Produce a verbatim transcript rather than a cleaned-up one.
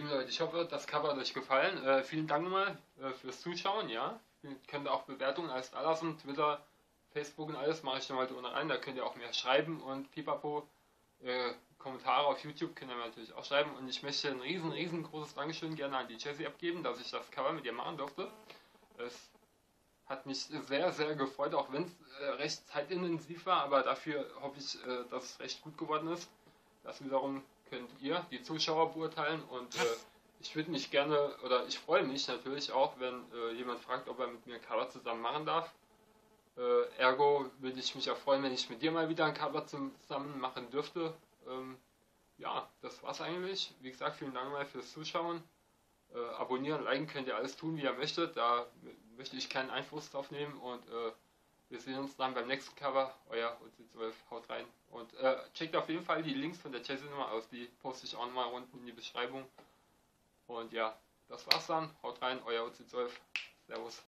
lieben Leute, ich hoffe, das Cover hat euch gefallen. Äh, vielen Dank nochmal äh, fürs Zuschauen, ja. Ihr könnt auch Bewertungen alles da lassen, Twitter, Facebook und alles mache ich dann halt unten rein, da könnt ihr auch mehr schreiben und pipapo. Äh, Kommentare auf YouTube könnt ihr mir natürlich auch schreiben und ich möchte ein riesen, riesengroßes Dankeschön gerne an die Jessie abgeben, dass ich das Cover mit ihr machen durfte. Es hat mich sehr, sehr gefreut, auch wenn es äh, recht zeitintensiv war, aber dafür hoffe ich, äh, dass es recht gut geworden ist. Das wiederum könnt ihr, die Zuschauer, beurteilen und äh, ich würde mich gerne, oder ich freue mich natürlich auch, wenn äh, jemand fragt, ob er mit mir ein Cover zusammen machen darf. Äh, ergo würde ich mich auch freuen, wenn ich mit dir mal wieder ein Cover zusammen machen dürfte. Ähm, ja, das war's eigentlich. Wie gesagt, vielen Dank mal fürs Zuschauen. Äh, abonnieren, liken könnt ihr alles tun, wie ihr möchtet. Da möchte ich keinen Einfluss drauf nehmen und äh, wir sehen uns dann beim nächsten Cover. Euer O C zwölf, haut rein. Und äh, checkt auf jeden Fall die Links von der Jessie nochmal aus, die poste ich auch nochmal unten in die Beschreibung. Und ja, das war's dann. Haut rein, euer O C zwölf. Servus.